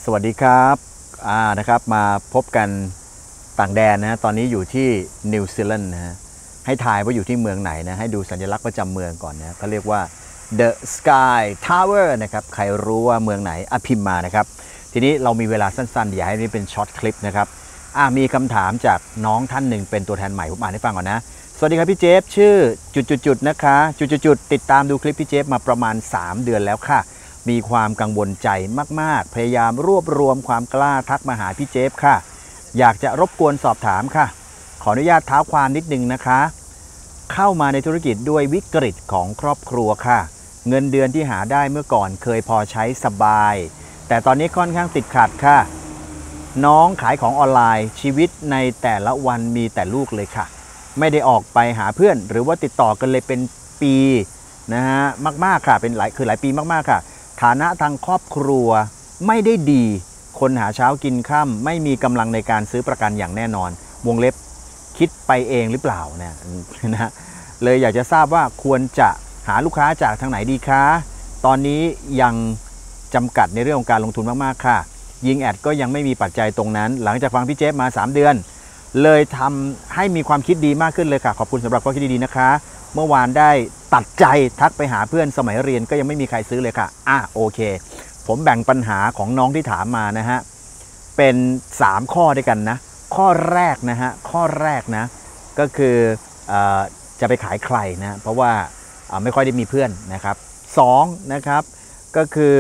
วัสดีครับนะครับมาพบกันต่างแดนนะตอนนี้อยู่ที่นิวซีแลนด์นะฮะให้ทายว่าอยู่ที่เมืองไหนนะให้ดูสัญลักษณ์ประจำเมืองก่อนนะเขาเรียกว่า The Sky Tower นะครับใครรู้ว่าเมืองไหนพิมพ์มานะครับทีนี้เรามีเวลาสั้นๆอย่าให้นี่เป็นช็อตคลิปนะครับมีคำถามจากน้องท่านหนึ่งเป็นตัวแทนใหม่ผมอ่านให้ฟังก่อนนะสวัสดีครับพี่เจฟชื่อจุดๆนะคะจุดๆติดตามดูคลิปพี่เจฟมาประมาณ3 เดือนแล้วค่ะมีความกังวลใจมากๆพยายามรวบรวมความกล้าทักมาหาพี่เจฟค่ะอยากจะรบกวนสอบถามค่ะขออนุญาตเท้าความนิดนึงนะคะเข้ามาในธุรกิจด้วยวิกฤตของครอบครัวค่ะเงินเดือนที่หาได้เมื่อก่อนเคยพอใช้สบายแต่ตอนนี้ค่อนข้างติดขัดค่ะน้องขายของออนไลน์ชีวิตในแต่ละวันมีแต่ลูกเลยค่ะไม่ได้ออกไปหาเพื่อนหรือว่าติดต่อกันเลยเป็นปีนะฮะมากๆค่ะเป็นหลายปีมากๆค่ะฐานะทางครอบครัวไม่ได้ดีคนหาเช้ากินค่ำไม่มีกำลังในการซื้อประกันอย่างแน่นอนวงเล็บคิดไปเองหรือเปล่าเนี่ยนะเลยอยากจะทราบว่าควรจะหาลูกค้าจากทางไหนดีคะตอนนี้ยังจำกัดในเรื่องของการลงทุนมากๆค่ะยิงแอดก็ยังไม่มีปัจจัยตรงนั้นหลังจากฟังพี่เจฟมา3 เดือนเลยทำให้มีความคิดดีมากขึ้นเลยค่ะขอบคุณสำหรับข้อคิดดีๆนะคะเมื่อวานได้ตัดใจทักไปหาเพื่อนสมัยเรียนก็ยังไม่มีใครซื้อเลยค่ะโอเคผมแบ่งปัญหาของน้องที่ถามมานะฮะเป็น3 ข้อด้วยกันนะข้อแรกนะฮะข้อแรกนะก็คือจะไปขายใครนะเพราะว่าไม่ค่อยได้มีเพื่อนนะครับ2นะครับก็คือ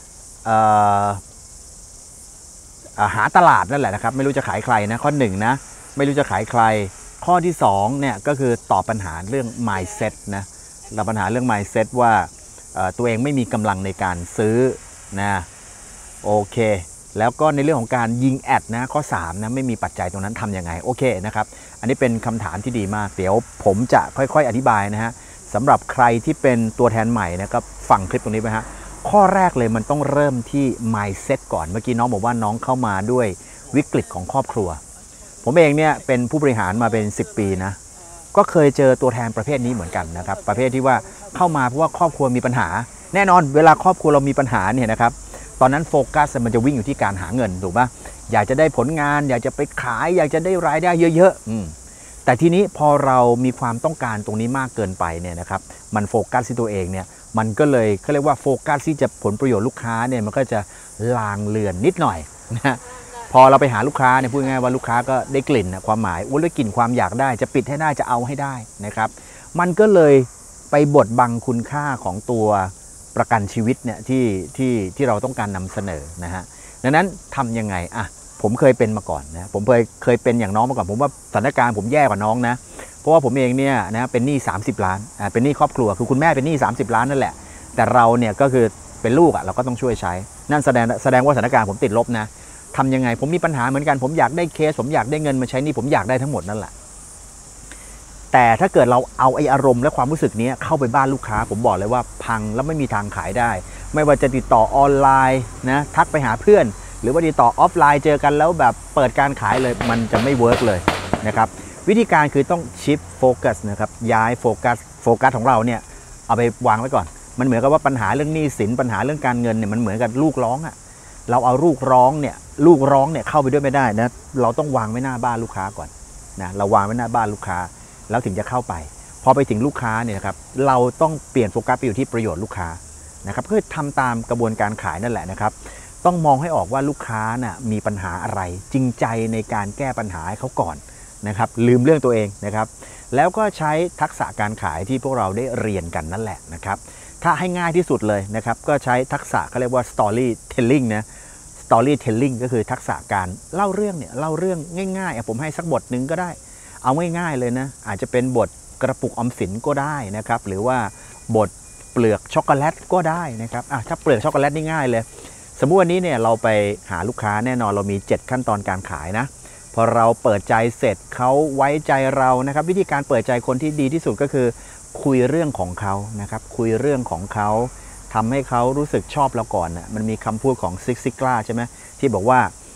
หาตลาดนั่นแหละนะครับไม่รู้จะขายใครนะข้อ1นะไม่รู้จะขายใครข้อที่2เนี่ยก็คือตอบปัญหาเรื่อง mindset นะตอบปัญหาเรื่อง mindset ว่าตัวเองไม่มีกำลังในการซื้อนะโอเคแล้วก็ในเรื่องของการยิงแอดนะข้อ3นะไม่มีปัจจัยตรงนั้นทำยังไงโอเคนะครับอันนี้เป็นคำถามที่ดีมากเดี๋ยวผมจะค่อยๆอธิบายนะฮะสำหรับใครที่เป็นตัวแทนใหม่นะครับฟังคลิปตรงนี้ไปฮะข้อแรกเลยมันต้องเริ่มที่ mindset ก่อนเมื่อกี้น้องบอกว่าน้องเข้ามาด้วยวิกฤตของครอบครัวผมเองเนี่ยเป็นผู้บริหารมาเป็น10 ปีนะก็เคยเจอตัวแทนประเภทนี้เหมือนกันนะครับประเภทที่ว่าเข้ามาเพราะว่าครอบครัวมีปัญหาแน่นอนเวลาครอบครัวเรามีปัญหาเนี่ยนะครับตอนนั้นโฟกัสมันจะวิ่งอยู่ที่การหาเงินถูกปะอยากจะได้ผลงานอยากจะไปขายอยากจะได้รายได้เยอะๆแต่ทีนี้พอเรามีความต้องการตรงนี้มากเกินไปเนี่ยนะครับมันโฟกัสที่ตัวเองเนี่ยมันก็เลยเขาเรียกว่าโฟกัสที่จะผลประโยชน์ลูกค้าเนี่ยมันก็จะลางเลือนนิดหน่อยนะพอเราไปหาลูกค้าเนี่ยพูดง่ายว่าลูกค้าก็ได้กลิ่นความหมายได้กลิ่นความอยากได้จะปิดให้ได้จะเอาให้ได้นะครับมันก็เลยไปบดบังคุณค่าของตัวประกันชีวิตเนี่ยที่เราต้องการนำเสนอนะฮะดังนั้นทำยังไงผมเคยเป็นมาก่อนนะผมเคยเป็นอย่างน้องมาก่อนผมว่าสถานการณ์ผมแย่กว่าน้องนะเพราะว่าผมเองเนี่ยนะเป็นหนี้30 ล้านเป็นหนี้ครอบครัวคือคุณแม่เป็นหนี้30 ล้านนั่นแหละแต่เราเนี่ยก็คือเป็นลูกเราก็ต้องช่วยใช้นั่นแสดงว่าสถานการณ์ผมติดลบนะทำยังไงผมมีปัญหาเหมือนกันผมอยากได้เคสผมอยากได้เงินมาใช้นี่ผมอยากได้ทั้งหมดนั่นแหละแต่ถ้าเกิดเราเอาอารมณ์และความรู้สึกนี้เข้าไปบ้านลูกค้าผมบอกเลยว่าพังแล้วไม่มีทางขายได้ไม่ว่าจะติดต่อออนไลน์นะทักไปหาเพื่อนหรือว่าติดต่อออฟไลน์เจอกันแล้วแบบเปิดการขายเลยมันจะไม่เวิร์กเลยนะครับวิธีการคือต้องชิฟโฟกัสนะครับย้ายโฟกัสของเราเนี่ยเอาไปวางไว้ก่อนมันเหมือนกับว่าปัญหาเรื่องหนี้สินปัญหาเรื่องการเงินเนี่ยมันเหมือนกับลูกร้องเราเอาลูกร้องเนี่ยเข้าไปด้วยไม่ได้นะเราต้องวางไว้หน้าบ้านลูกค้าก่อนนะเราวางไว้หน้าบ้านลูกค้าแล้วถึงจะเข้าไปพอไปถึงลูกค้าเนี่ยนะครับเราต้องเปลี่ยนโฟกัสไปอยู่ที่ประโยชน์ลูกค้านะครับเพื่อทำตามกระบวนการขายนั่นแหละนะครับต้องมองให้ออกว่าลูกค้าน่ะมีปัญหาอะไรจริงใจในการแก้ปัญหาให้เขาก่อนนะครับลืมเรื่องตัวเองนะครับแล้วก็ใช้ทักษะการขายที่พวกเราได้เรียนกันนั่นแหละนะครับถ้าให้ง่ายที่สุดเลยนะครับก็ใช้ทักษะเขาเรียกว่า storytelling นะ storytelling ก็คือทักษะการเล่าเรื่องง่ายๆผมให้สักบทหนึ่งก็ได้เอาง่ายๆเลยนะอาจจะเป็นบทกระปุกออมสินก็ได้นะครับหรือว่าบทเปลือกช็อกโกแลตก็ได้นะครับถ้าเปลือกช็อกโกแลตนี่ง่ายเลยสมมุติวันนี้เนี่ยเราไปหาลูกค้าแน่นอนเรามี7 ขั้นตอนการขายนะพอเราเปิดใจเสร็จเขาไว้ใจเรานะครับวิธีการเปิดใจคนที่ดีที่สุดก็คือคุยเรื่องของเขานะครับคุยเรื่องของเขาทำให้เขารู้สึกชอบเราก่อนนะมันมีคำพูดของซิกซิกลาใช่ไหมที่บอกว่า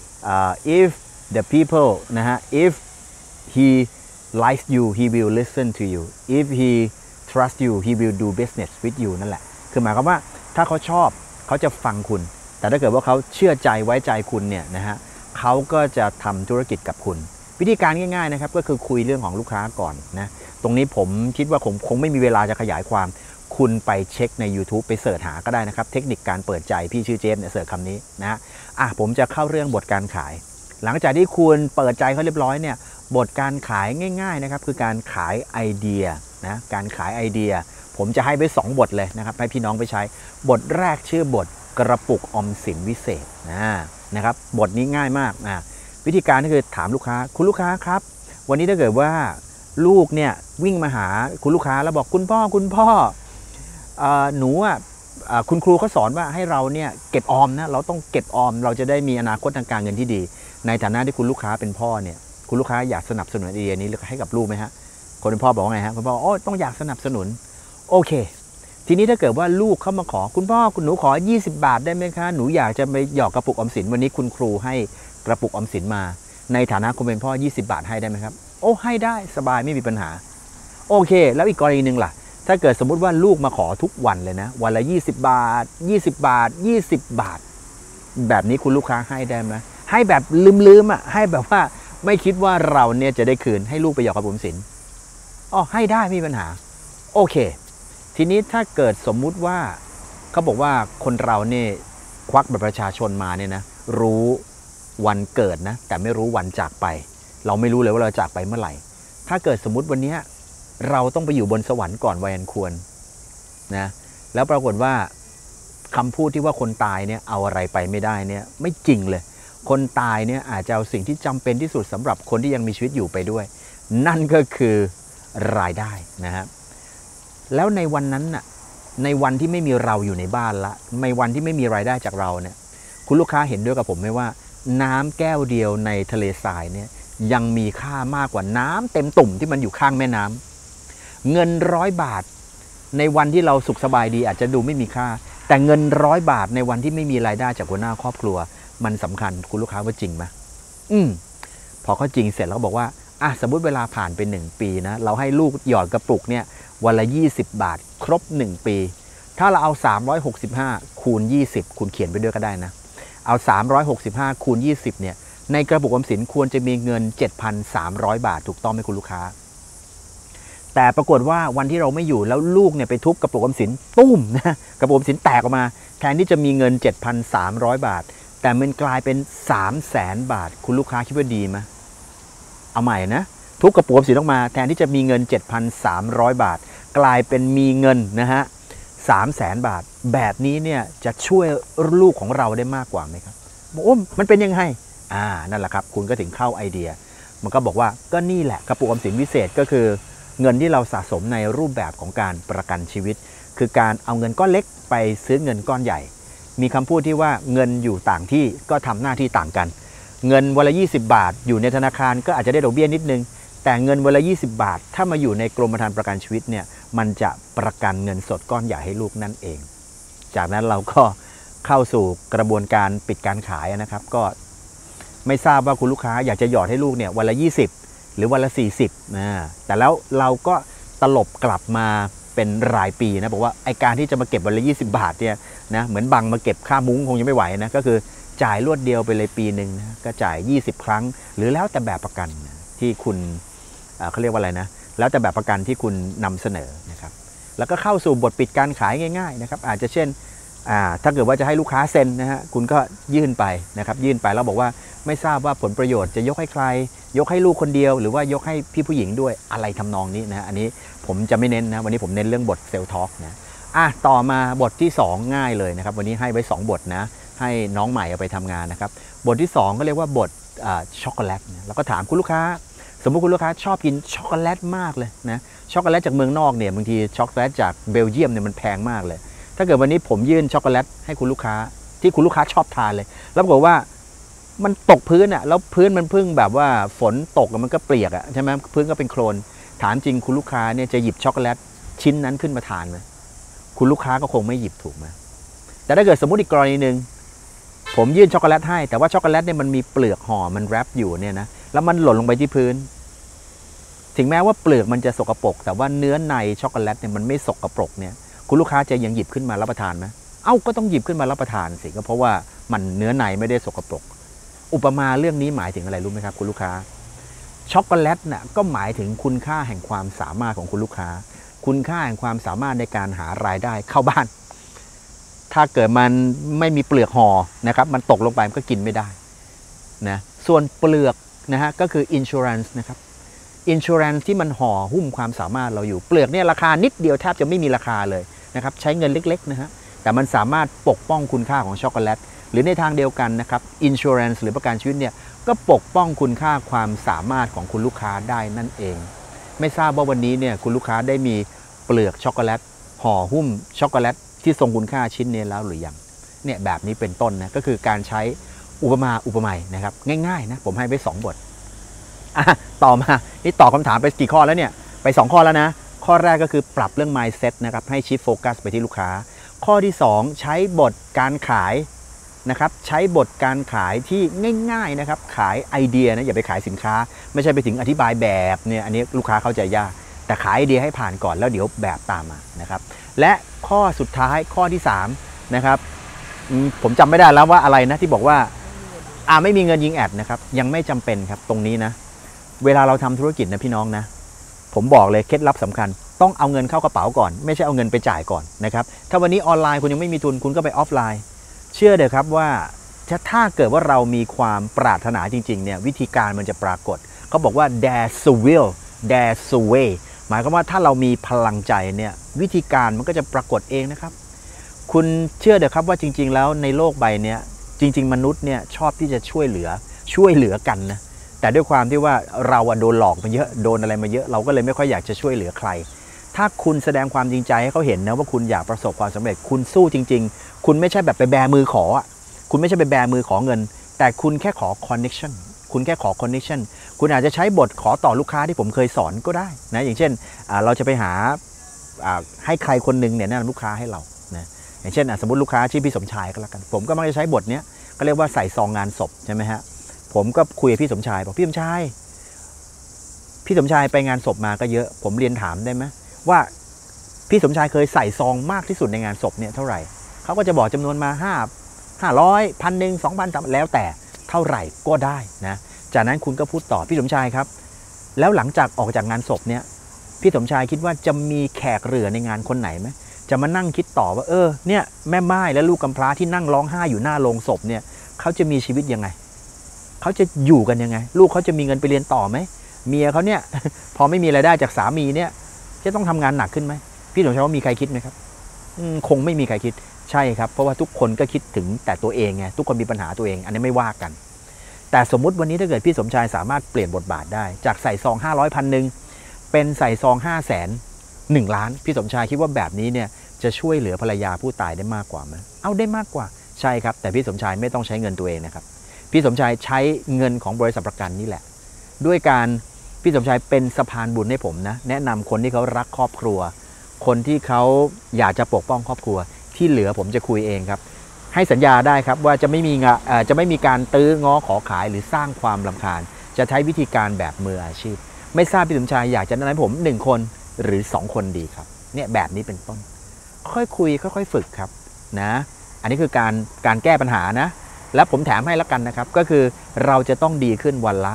if the people นะฮะ if he likes you he will listen to you if he trusts you he will do business with you นั่นแหละคือหมายความว่าถ้าเขาชอบเขาจะฟังคุณแต่ถ้าเกิดว่าเขาเชื่อใจไว้ใจคุณเนี่ยนะฮะเขาก็จะทำธุรกิจกับคุณวิธีการง่ายๆนะครับก็คือคุยเรื่องของลูกค้าก่อนนะตรงนี้ผมคิดว่าคงไม่มีเวลาจะขยายความคุณไปเช็คใน YouTube ไปเสิร์ชหาก็ได้นะครับเทคนิคการเปิดใจพี่ชื่อเจฟเนี่ยเสิร์ชคำนี้นะผมจะเข้าเรื่องบทการขายหลังจากที่คุณเปิดใจเขาเรียบร้อยเนี่ยบทการขายง่ายๆนะครับคือการขายไอเดียนะการขายไอเดียผมจะให้ไป2บทเลยนะครับให้พี่น้องไปใช้บทแรกชื่อบทกระปุกออมสินวิเศษนะครับบทนี้ง่ายมากวิธีการก็คือถามลูกค้าคุณลูกค้าครับวันนี้ถ้าเกิดว่าลูกเนี่ยวิ่งมาหาคุณลูกค้าแล้วบอกคุณพ่อหนูคุณครูเขาสอนว่าให้เราเนี่ยเก็บออมนะเราต้องเก็บออมเราจะได้มีอนาคตทางการเงินที่ดีในฐานะที่คุณลูกค้าเป็นพ่อเนี่ยคุณลูกค้าอยากสนับสนุนไอเดียนี้ให้กับลูกไหมฮะคนเป็นพ่อบอกว่าไงฮะคุณพ่อต้องอยากสนับสนุนโอเคทีนี้ถ้าเกิดว่าลูกเข้ามาขอคุณพ่อคุณหนูขอ20 บาทได้ไหมคะหนูอยากจะไปหยอกกระปุกออมสินวันนี้คุณครูให้กระปุกออมสินมาในฐานะคุณเป็นพ่อ20 บาทให้ได้ไหมครับให้ได้สบายไม่มีปัญหาโอเคแล้วอีกกรณีหนึ่งล่ะถ้าเกิดสมมุติว่าลูกมาขอทุกวันเลยนะวันละ20 บาท20 บาท20 บาทแบบนี้คุณลูกค้าให้ได้ไหมให้แบบลืมให้แบบว่าไม่คิดว่าเราเนี่ยจะได้คืนให้ลูกไปหยอกกระปุกออมสินให้ได้ไม่มีปัญหาโอเคทีนี้ถ้าเกิดสมมุติว่าเขาบอกว่าคนเราเนี่ยควักบัตรประชาชนมาเนี่ยนะรู้วันเกิดนะแต่ไม่รู้วันจากไปเราไม่รู้เลยว่าเราจากไปเมื่อไหร่ถ้าเกิดสมมุติวันนี้เราต้องไปอยู่บนสวรรค์ก่อนวัยอันควรนะแล้วปรากฏว่าคำพูดที่ว่าคนตายเนี่ยเอาอะไรไปไม่ได้เนี่ยไม่จริงเลยคนตายเนี่ยอาจจะเอาสิ่งที่จำเป็นที่สุดสำหรับคนที่ยังมีชีวิตอยู่ไปด้วยนั่นก็คือรายได้นะครับแล้วในวันนั้นน่ะในวันที่ไม่มีเราอยู่ในบ้านละในวันที่ไม่มีรายได้จากเราเนี่ยคุณลูกค้าเห็นด้วยกับผมไหมว่าน้ำแก้วเดียวในทะเลทรายเนี่ยยังมีค่ามากกว่าน้ำเต็มตุ่มที่มันอยู่ข้างแม่น้ำเงิน100 บาทในวันที่เราสุขสบายดีอาจจะดูไม่มีค่าแต่เงิน100 บาทในวันที่ไม่มีรายได้จากหัวหน้าครอบครัวมันสำคัญคุณลูกค้าว่าจริงไหมพอเขาจริงเสร็จแล้วบอกว่าสมมติเวลาผ่านไป1 ปีนะเราให้ลูกหยอดกระปุกเนี่ยวันละ20 บาทครบ1 ปีถ้าเราเอา365คูณ20คุณเขียนไปด้วยก็ได้นะเอา365คูณ20เนี่ยในกระปุกออมสินควรจะมีเงิน 7,300 บาทถูกต้องไหมคุณลูกค้าแต่ปรากฏว่าวันที่เราไม่อยู่แล้วลูกเนี่ยไปทุบกระปุกออมสินตุ้มนะกระปุกออมสินแตกออกมาแทนที่จะมีเงิน 7,300 บาทแต่มันกลายเป็น 300,000 บาทคุณลูกค้าคิดว่าดีไหมเอาใหม่นะทุบกระปุกออมสินออกมาแทนที่จะมีเงิน 7,300 บาทกลายเป็นมีเงินนะฮะ 300,000 บาทแบบนี้เนี่ยจะช่วยลูกของเราได้มากกว่าไหมครับมันเป็นยังไงนั่นแหละครับคุณก็ถึงเข้าไอเดียมันก็บอกว่าก็นี่แหละกระปุกออมสินวิเศษก็คือเงินที่เราสะสมในรูปแบบของการประกันชีวิตคือการเอาเงินก้อนเล็กไปซื้อเงินก้อนใหญ่มีคำพูดที่ว่าเงินอยู่ต่างที่ก็ทำหน้าที่ต่างกันเงินวันละ20 บาทอยู่ในธนาคารก็อาจจะได้ดอกเบี้ยนิดนึงแต่เงินวันละ20 บาทถ้ามาอยู่ในกรมธรรม์ประกันชีวิตเนี่ยมันจะประกันเงินสดก้อนใหญ่ให้ลูกนั่นเองจากนั้นเราก็เข้าสู่กระบวนการปิดการขายนะครับก็ไม่ทราบว่าคุณลูกค้าอยากจะหยอดให้ลูกเนี่ยวันละ20หรือวันละ40แต่แล้วเราก็ตลบกลับมาเป็นรายปีนะบอกว่าไอการที่จะมาเก็บวันละ20 บาทเนี่ยนะเหมือนบังมาเก็บค่ามุ้งคงยังไม่ไหวนะก็คือจ่ายรวดเดียวไปเลยปีหนึ่งนะก็จ่าย20 ครั้งหรือแล้วแต่แบบประกันที่คุณเขาเรียกว่าอะไรนะแล้วแต่แบบประกันที่คุณนำเสนอนะครับแล้วก็เข้าสู่บทปิดการขายง่ายๆนะครับอาจจะเช่นถ้าเกิดว่าจะให้ลูกค้าเซ็นนะฮะคุณก็ยื่นไปนะครับยื่นไปแล้วบอกว่าไม่ทราบว่าผลประโยชน์จะยกให้ใครยกให้ลูกคนเดียวหรือว่ายกให้พี่ผู้หญิงด้วยอะไรทำนองนี้นะอันนี้ผมจะไม่เน้นนะวันนี้ผมเน้นเรื่องบทเซลล์ทอล์กนะต่อมาบทที่2ง่ายเลยนะครับวันนี้ให้ไว้2 บทนะให้น้องใหม่เอาไปทำงานนะครับบทที่2ก็เรียกว่าบทช็อกโกแลตนะแล้วก็ถามคุณลูกค้าสมมติคุณลูกค้าชอบกินช็อกโกแลตมากเลยนะช็อกโกแลตจากเมืองนอกเนี่ยบางทีช็อกโกแลตจากเบลเยียมเนี่ยมันแพงมากเลยถ้าเกิดวันนี้ผมยื่นช็อกโกแลตให้คุณลูกค้าที่คุณลูกค้าชอบทานเลยแล้วบอกว่ามันตกพื้นแล้วพื้นมันเพิ่งแบบว่าฝนตกมันก็เปียกใช่ไหมพื้นก็เป็นโคลนถามจริงคุณลูกค้าเนี่ยจะหยิบช็อกโกแลตชิ้นนั้นขึ้นมาทานไหมคุณลูกค้าก็คงไม่หยิบถูกไหมแต่ถ้าเกิดสมมติอีกกรณีหนึ่งผมยื่นช็อกโกแลตให้แต่ว่าช็อกโกแลตเนี่ยมันมีเปลือกห่อมันแรปอยู่เนี่ยนะแล้วมันหล่นลงไปที่พื้นถึงแม้ว่าเปลือกมันจะสกปรกแต่ว่าเนื้อในช็อกโกแลตเนี่ยมันไม่สกปรกเนี่ยคุณลูกค้าจะยังหยิบขึ้นมารับประทานไหมเอ้าก็ต้องหยิบขึ้นมารับประทานสิก็เพราะว่ามันเนื้อในไม่ได้สกปรกอุปมาเรื่องนี้หมายถึงอะไรรู้ไหมครับคุณลูกค้าช็อกโกแลตน่ะก็หมายถึงคุณค่าแห่งความสามารถของคุณลูกค้าคุณค่าแห่งความสามารถในการหารายได้เข้าบ้านถ้าเกิดมันไม่มีเปลือกห่อนะครับมันตกลงไปมันก็กินไม่ได้นะส่วนเปลือกนะฮะก็คือ insurance นะครับ insurance ที่มันห่อหุ้มความสามารถเราอยู่เปลือกเนี่ยราคานิดเดียวแทบจะไม่มีราคาเลยนะครับใช้เงินเล็กๆนะฮะแต่มันสามารถปกป้องคุณค่าของช็อกโกแลตหรือในทางเดียวกันนะครับ insurance หรือประกันชีวิตเนี่ยก็ปกป้องคุณค่าความสามารถของคุณลูกค้าได้นั่นเองไม่ทราบว่าวันนี้เนี่ยคุณลูกค้าได้มีเปลือกช็อกโกแลตห่อหุ้มช็อกโกแลตที่ทรงคุณค่าชิ้นนี้แล้วหรือยังเนี่ยแบบนี้เป็นต้นนะก็คือการใช้อุปมาอุปไมยนะครับง่ายๆนะผมให้ไป2 บทต่อมานี่ตอบคำถามไปกี่ข้อแล้วเนี่ยไป2 ข้อแล้วนะข้อแรกก็คือปรับเรื่อง mindset นะครับให้ชิฟโฟกัสไปที่ลูกค้าข้อที่2ใช้บทการขายนะครับใช้บทการขายที่ง่ายๆนะครับขายไอเดียนะอย่าไปขายสินค้าไม่ใช่ไปถึงอธิบายแบบเนี่ยอันนี้ลูกค้าเข้าใจยากแต่ขายไอเดียให้ผ่านก่อนแล้วเดี๋ยวแบบตามมานะครับและข้อสุดท้ายข้อที่3นะครับผมจำไม่ได้แล้วว่าอะไรนะที่บอกว่าไม่มีเงินยิงแอดนะครับยังไม่จำเป็นครับตรงนี้นะเวลาเราทำธุรกิจนะพี่น้องนะผมบอกเลยเคล็ดลับสำคัญต้องเอาเงินเข้ากระเป๋าก่อนไม่ใช่เอาเงินไปจ่ายก่อนนะครับถ้าวันนี้ออนไลน์คุณยังไม่มีทุนคุณก็ไปออฟไลน์เชื่อเถอะครับว่าถ้าเกิดว่าเรามีความปรารถนาจริงๆเนี่ยวิธีการมันจะปรากฏเขาบอกว่า there's a will there's a way หมายความว่าถ้าเรามีพลังใจเนี่ยวิธีการมันก็จะปรากฏเองนะครับคุณเชื่อเถอะครับว่าจริงๆแล้วในโลกใบนี้จริงๆมนุษย์เนี่ยชอบที่จะช่วยเหลือกันนะแต่ด้วยความที่ว่าเราโดนหลอกมาเยอะโดนอะไรมาเยอะเราก็เลยไม่ค่อยอยากจะช่วยเหลือใครถ้าคุณแสดงความจริงใจให้เขาเห็นนะว่าคุณอยากประสบความสำเร็จคุณสู้จริงๆคุณไม่ใช่แบบไปแบมือขอคุณไม่ใช่ไปแบมือขอเงินแต่คุณแค่ขอ connection คุณแค่ขอ connection คุณอาจจะใช้บทขอต่อลูกค้าที่ผมเคยสอนก็ได้นะอย่างเช่นเราจะไปหาให้ใครคนนึงเนี่ยแนะนำลูกค้าให้เรานะอย่างเช่นสมมติลูกค้าชื่อพี่สมชายก็แล้วกันผมก็มักจะใช้บทนี้ก็เรียกว่าใส่ซองงานศพใช่ไหมฮะผมก็คุยกับพี่สมชายบอกพี่สมชายไปงานศพมาก็เยอะผมเรียนถามได้ไหมว่าพี่สมชายเคยใส่ซองมากที่สุดในงานศพเนี่ยเท่าไหร่เขาก็จะบอกจำนวนมา500 1,000 2,000แล้วแต่เท่าไหร่ก็ได้นะจากนั้นคุณก็พูดต่อพี่สมชายครับแล้วหลังจากออกจากงานศพเนี่ยพี่สมชายคิดว่าจะมีแขกเรือในงานคนไหนไหมจะมานั่งคิดต่อว่าเนี่ยแม่ไม้และลูกกำพร้าที่นั่งร้องไห้อยู่หน้าโลงศพเนี่ยเขาจะมีชีวิตยังไงเขาจะอยู่กันยังไงลูกเขาจะมีเงินไปเรียนต่อไหมเมียเขาเนี่ยพอไม่มีรายได้จากสามีเนี่ยจะต้องทำงานหนักขึ้นไหมพี่สมชายว่ามีใครคิดไหมครับคงไม่มีใครคิดใช่ครับเพราะว่าทุกคนก็คิดถึงแต่ตัวเองไงทุกคนมีปัญหาตัวเองอันนี้ไม่ว่ากันแต่สมมุติวันนี้ถ้าเกิดพี่สมชายสามารถเปลี่ยนบทบาทได้จากใส่ซอง500 1,000เป็นใส่ซอง500,000 1 ล้านพี่สมชายคิดว่าแบบนี้เนี่ยจะช่วยเหลือภรรยาผู้ตายได้มากกว่าไหมเอาได้มากกว่าใช่ครับแต่พี่สมชายไม่ต้องใช้เงินตัวเองนะครับพี่สมชายใช้เงินของบริษัทประกันนี่แหละด้วยการพี่สมชายเป็นสะพานบุญให้ผมนะแนะนำคนที่เขารักครอบครัวคนที่เขาอยากจะปกป้องครอบครัวที่เหลือผมจะคุยเองครับให้สัญญาได้ครับว่าจะไม่มีการตื้อง้อขอขายหรือสร้างความรำคาญจะใช้วิธีการแบบมืออาชีพไม่ทราบพี่สมชายอยากจะแนะนำผม1 คนหรือ2 คนดีครับเนี่ยแบบนี้เป็นต้นค่อยคุยค่อยๆฝึกครับนะอันนี้คือการแก้ปัญหานะและผมแถมให้แล้วกันนะครับก็คือเราจะต้องดีขึ้นวันละ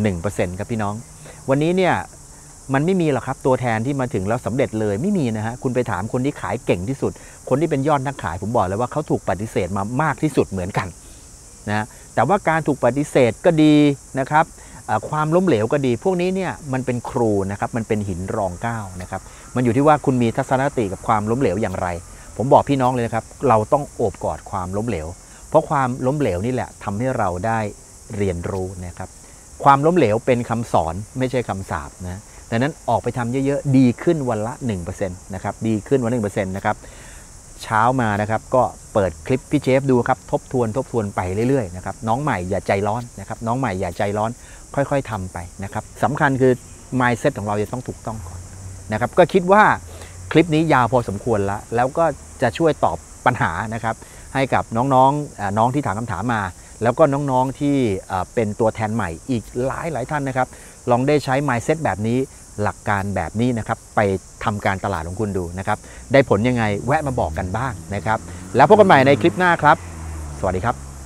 1% ครับพี่น้องวันนี้เนี่ยมันไม่มีหรอกครับตัวแทนที่มาถึงแล้วสำเร็จเลยไม่มีนะฮะคุณไปถามคนที่ขายเก่งที่สุดคนที่เป็นยอดนักขายผมบอกเลยว่าเขาถูกปฏิเสธมามากที่สุดเหมือนกันนะแต่ว่าการถูกปฏิเสธก็ดีนะครับความล้มเหลวก็ดีพวกนี้เนี่ยมันเป็นครูนะครับมันเป็นหินรองก้าวนะครับมันอยู่ที่ว่าคุณมีทัศนคติกับความล้มเหลวอย่างไรผมบอกพี่น้องเลยนะครับเราต้องโอบกอดความล้มเหลวเพราะความล้มเหลวนี่แหละทำให้เราได้เรียนรู้นะครับความล้มเหลวเป็นคำสอนไม่ใช่คำสาปนะดังนั้นออกไปทำเยอะๆดีขึ้นวันละ 1% นะครับดีขึ้นวันละ 1% นะครับเช้ามานะครับก็เปิดคลิปพี่เจฟดูครับทบทวนไปเรื่อยๆนะครับน้องใหม่อย่าใจร้อนนะครับน้องใหม่อย่าใจร้อนค่อยๆทำไปนะครับสำคัญคือ mindset ของเราจะต้องถูกต้องก่อนนะครับก็คิดว่าคลิปนี้ยาวพอสมควรแล้วก็จะช่วยตอบปัญหานะครับให้กับน้องที่ถามคำถามมาแล้วก็น้องๆที่เป็นตัวแทนใหม่อีกหลายท่านนะครับลองได้ใช้ mindset แบบนี้หลักการแบบนี้นะครับไปทำการตลาดของคุณดูนะครับได้ผลยังไงแวะมาบอกกันบ้างนะครับแล้วพบกันใหม่ในคลิปหน้าครับสวัสดีครับ